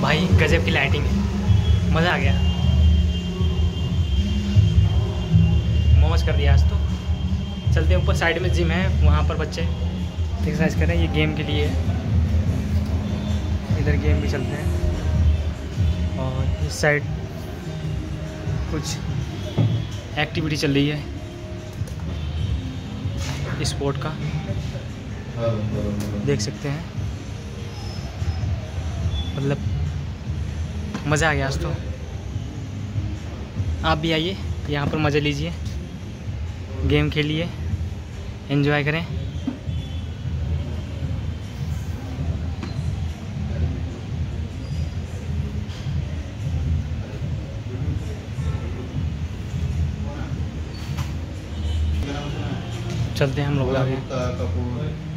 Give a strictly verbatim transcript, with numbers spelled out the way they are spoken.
भाई गजब की लाइटिंग है, मज़ा आ गया, मौज कर दिया आज तो। चलते ऊपर साइड में जिम है, वहाँ पर बच्चे एक्सरसाइज कर रहे हैं, ये गेम के लिए है, इधर गेम भी चलते हैं। और इस साइड कुछ एक्टिविटी चल रही है स्पोर्ट का, देख सकते हैं। मतलब मज़ा आ गया आज तो। आप भी आइए यहाँ पर, मज़ा लीजिए, गेम खेलिए, एंजॉय करें। चलते हैं हम लोग आगे।